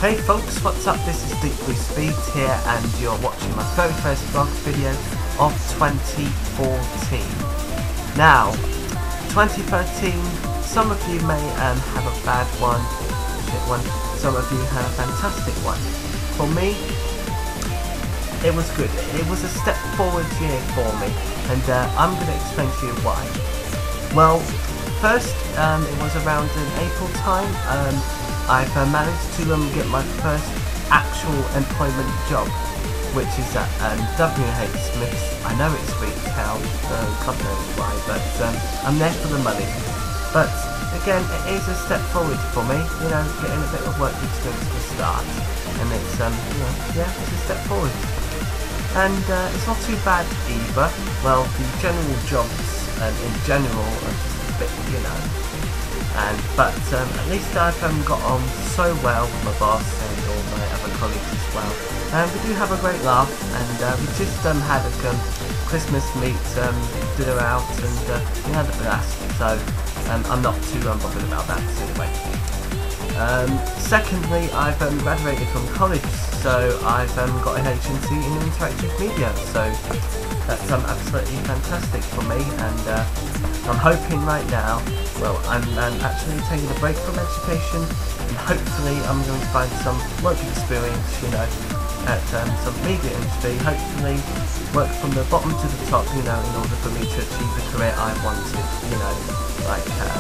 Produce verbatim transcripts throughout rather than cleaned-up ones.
Hey folks, what's up? This is DeepBlueSpeed's here and you're watching my very first vlog video of twenty fourteen. Now, twenty thirteen, some of you may um, have a bad one, shit one, some of you have a fantastic one. For me, it was good. It was a step forward year for me, and uh, I'm going to explain to you why. Well, first, um, it was around in April time. Um, I've uh, managed to um, get my first actual employment job, which is at um, W H Smith's. I know it's retail, uh, God knows why, but um, I'm there for the money. But again, it is a step forward for me, you know, getting a bit of work experience to start, and it's um, you know, yeah, it's a step forward. And uh, it's not too bad either. Well, the general jobs um, in general are just a bit, you know. And but um, at least I've um, got on so well with my boss and all my other colleagues as well. And we do have a great laugh, and uh, we just um, had a um, Christmas meet um, dinner out, and uh, we had a blast. So um, I'm not too um, bothered about that anyway. Um, secondly, I've um, graduated from college, so I've um, got an agency in interactive media. So that's um, absolutely fantastic for me, and uh, I'm hoping right now, well, I'm, I'm actually taking a break from education, and hopefully I'm going to find some work experience, you know, at um, some media industry, hopefully work from the bottom to the top, you know, in order for me to achieve the career I wanted, you know, like, um,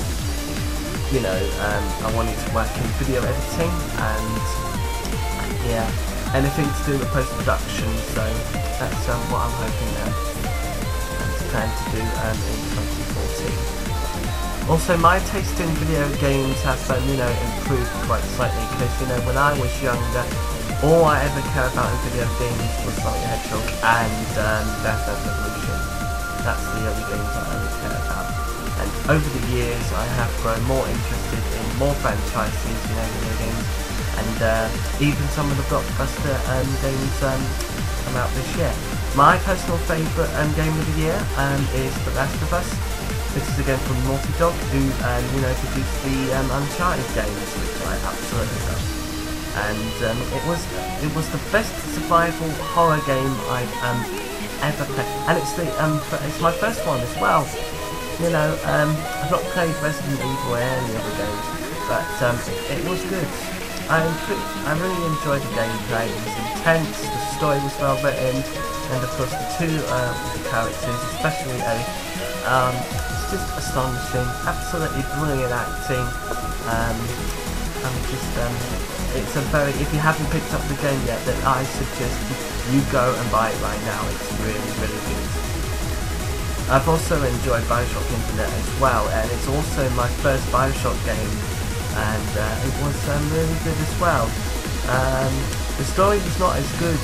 you know, um, I wanted to work in video editing, and, yeah, anything to do with post-production, so that's um, what I'm hoping now, and plan to do um, in twenty fourteen. Also, my taste in video games has, um, you know, improved quite slightly, because, you know, when I was younger, all I ever cared about in video games was Sonic the Hedgehog and um, Dance Dance Revolution. That's the only games I ever care about. And over the years, I have grown more interested in more franchises, you know, video games, and uh, even some of the blockbuster um, games um, come out this year. My personal favourite um, game of the year um, is The Last of Us. This is again from Naughty Dog, who um, you know, produced the um, Uncharted games, which I absolutely love. And um, it was it was the best survival horror game I've um, ever played, and it's the um it's my first one as well. You know, um, I've not played Resident Evil or any other games, but um, it was good. I I really enjoyed the gameplay. It was intense. The story was well written, and of course the two uh, characters, especially Ellie. Um, it's just astonishing, absolutely brilliant acting. Um, I'm just, um, it's a very, if you haven't picked up the game yet, then I suggest you go and buy it right now. It's really, really good. I've also enjoyed Bioshock Infinite as well, and it's also my first Bioshock game, and uh, it was um, really good as well. Um, the story was not as good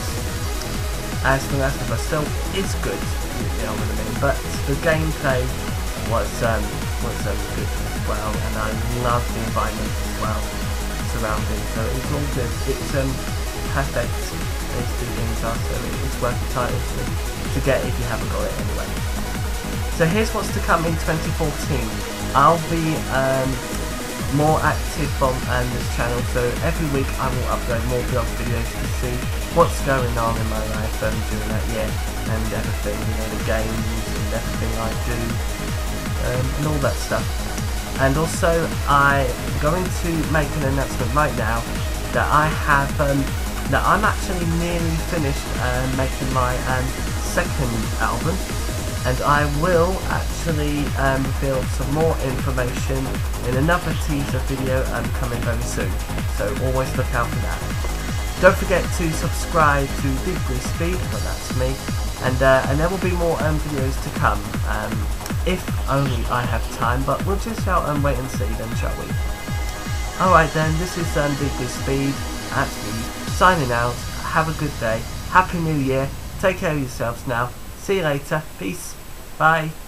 as The Last of Us, still is good, you know what I mean, but the gameplay was um, was um, good as well, and I love the environment as well surrounding, so it's all good. It's um, perfect, these two things are, so it's worth the title to, to get if you haven't got it anyway. So here's what's to come in twenty fourteen. I'll be um, more active on um, this channel, so every week I will upload more vlog videos to see what's going on in my life um, during that year, and everything, you know, the games and everything I do, um, and all that stuff. And also, I'm going to make an announcement right now that I have, um, that I'm actually nearly finished uh, making my um, second album, and I will actually um, reveal some more information in another teaser video um, coming very soon, so always look out for that. Don't forget to subscribe to DeepBlueSpeed, well that's me, and uh, and there will be more um, videos to come, um, if only I have time, but we'll just out and wait and see then, shall we? Alright then, this is um, DeepBlueSpeed, actually signing out. Have a good day, Happy New Year, take care of yourselves now, see you later, peace, bye.